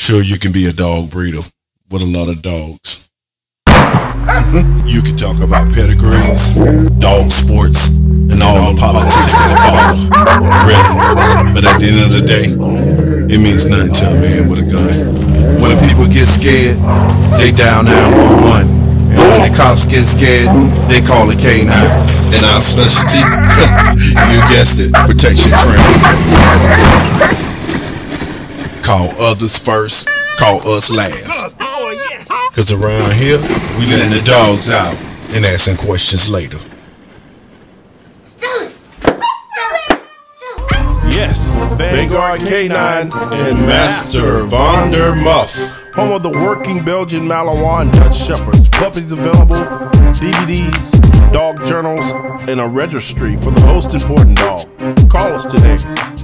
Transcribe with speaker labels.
Speaker 1: sure you can be a dog breeder with a lot of dogs. You can talk about pedigrees, dog sports, and all the politics that follow. Really. But at the end of the day, it means nothing to a man with a gun. When people get scared, they dial 911. And when the cops get scared, they call it K9. And our specialty, you guessed it, protection training. Call others first, call us last. Cause around here, we letting the dogs out and asking questions later.
Speaker 2: Yes, VanGuard K9
Speaker 1: and Master Vander Muff.
Speaker 2: Home of the working Belgian Malinois and Dutch Shepherds. Puppies available, DVDs, dog journals, and a registry for the most important dog. Call us today.